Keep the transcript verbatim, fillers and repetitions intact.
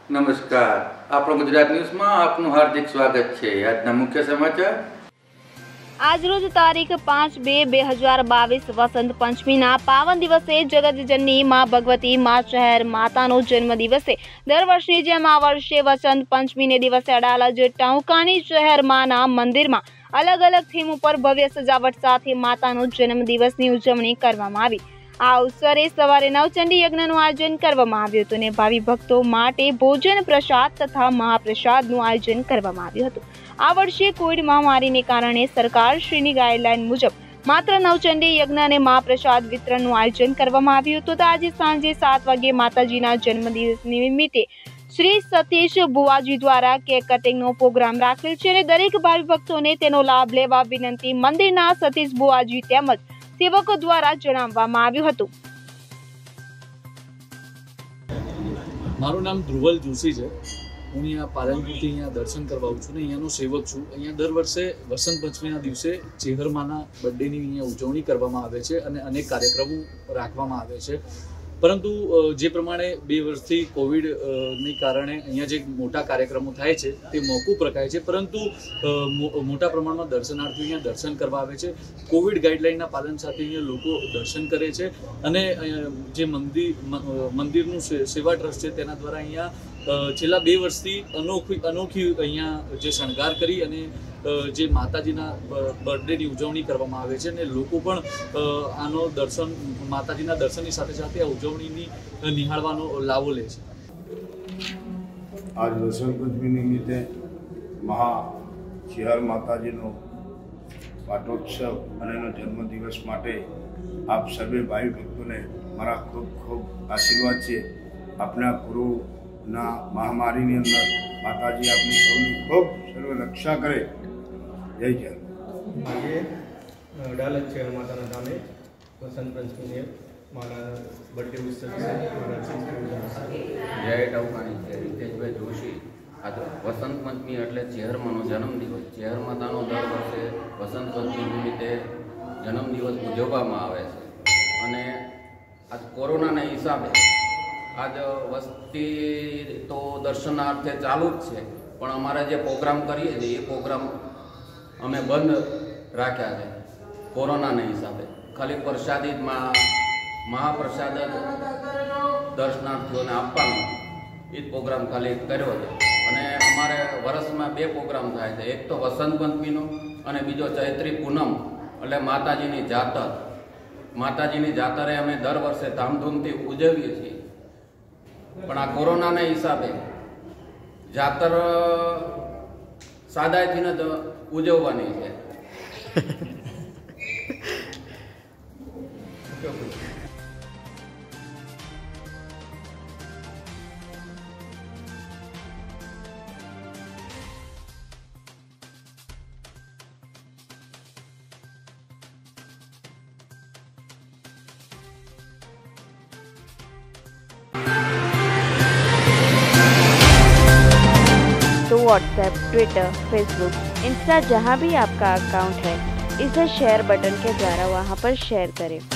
નમસ્કાર, આપણો ગુજરાત ન્યૂઝમાં આપનું હાર્દિક સ્વાગત છે। આજના મુખ્ય સમાચાર। આજરોજ તારીખ પાંચ બે બે હજાર બાવીસ વસંત પંચમીના પાવન દિવસે જગતજનની મા ભગવતી મા શહેર માતાનો જન્મ દિવસે દર વર્ષની જેમ આ વર્ષે વસંત પંચમીને દિવસે અડાલજ ટાઉકાની શહેર માના મંદિરમાં અલગ અલગ થીમ ઉપર ભવ્ય સજાવટ સાથે માતાનો જન્મ દિવસની ઉજવણી કરવામાં આવી। આ અવસરે સવારે નવચંડી યજ્ઞનું આયોજન કરવામાં આવ્યું હતું અને ભાવિ ભક્તો માટે ભોજન પ્રસાદ તથા મહાપ્રસાદનું આયોજન કરવામાં આવ્યું હતું। આ વર્ષે કોવિડ મહામારીને કારણે સરકારશ્રીની ગાઈડલાઈન મુજબ માત્ર નવચંડી યજ્ઞ અને મહાપ્રસાદ વિતરણનું આયોજન કરવામાં આવ્યું હતું। તો આજે સાંજે સાત વાગ્યે માતાજીના જન્મદિવસ નિમિત્તે શ્રી સતીશ બુવાજી દ્વારા કેક કટિંગનો પ્રોગ્રામ રાખેલ છે અને દરેક ભાવિ ભક્તોને તેનો લાભ લેવા વિનંતી મંદિરના સતીશ બુવાજી તેમજ સેવકો દ્વારા જણાવવામાં આવ્યું હતું। મારું નામ ધ્રુવલ જોશી છે। હું અહીંયા પાલનપુરથી અહીંયા દર્શન કરવા આવું છું ને અહીંયાનો સેવક છું। અહીંયા દર વર્ષે વસંત પંચમીના દિવસે ચેહરમાના બર્થડેની અહીંયા ઉજવણી કરવામાં આવે છે અને અનેક કાર્યક્રમો રાખવામાં આવે છે। પરંતુ જે પ્રમાણે બે વર્ષથી કોવિડને કારણે અહીંયા જે મોટા કાર્યક્રમો થાય છે તે મોકૂફ રખાય છે, પરંતુ મોટા પ્રમાણમાં દર્શનાર્થીઓ અહીંયા દર્શન કરવા આવે છે। કોવિડ ગાઈડલાઇનના પાલન સાથે અહીંયા લોકો દર્શન કરે છે અને જે મંદિર મંદિરનું સેવા ટ્રસ્ટ છે તેના દ્વારા અહીંયા છેલ્લા બે વર્ષથી અનોખી અનોખી અહીંયા જે શણગાર કરી અને જે માતાજીના બર્થડેની ઉજવણી કરવામાં આવે છે અને લોકો પણ આનો દર્શન માતાજીના દર્શનની સાથે સાથે આ ઉજવણીની નિહાળવાનો લાવો લે છે। આજ વસંત પંચમી નિમિત્તે મહા શહેર માતાજીનો પાટોત્સવ અને એનો જન્મદિવસ માટે આપ સર્વે ભાઈ ભક્તોને મારા ખૂબ ખૂબ આશીર્વાદ છે। આપણા ગુરુના મહામારીની અંદર માતાજી આપની સૌની ખૂબ સર્વ રક્ષા કરે। જય જય। આજે અડાલજ શહેર માતાના ધામે વસંત પંચમીને મારા બર્થડે ઉત્સવ છે। જય ટાઉકાની છે રીતેશભાઈ જોશી। આજે વસંત પંચમી એટલે ચેહરમાનો જન્મદિવસ। ચેહર માતાનો દર વર્ષે વસંત પંચમી નિમિત્તે જન્મદિવસ ઉજવવામાં આવે છે અને આજ કોરોનાના હિસાબે આજ વસ્તી તો દર્શનાર્થે ચાલુ જ છે, પણ અમારે જે પ્રોગ્રામ કરીએ છીએ એ પ્રોગ્રામ અમે બંધ રાખ્યા છે કોરોનાના હિસાબે। ખાલી પ્રસાદીમાં મહાપ્રસાદ જ દર્શનાર્થીઓને આપવાનો એ જ પ્રોગ્રામ ખાલી કર્યો છે અને અમારે વર્ષમાં બે પ્રોગ્રામ થાય છે, એક તો વસંત પંચમીનો અને બીજો ચૈત્રી પૂનમ એટલે માતાજીની જાતર। માતાજીની જાતરે અમે દર વર્ષે ધામધૂમથી ઉજવીએ છીએ, પણ આ કોરોનાના હિસાબે જાતર સાદાઈથી જ ઉજવવાની છે। तो व्हाट्सएप, ट्विटर, फेसबुक, इंस्टा जहाँ भी आपका अकाउंट है इसे शेयर बटन के द्वारा वहाँ पर शेयर करें।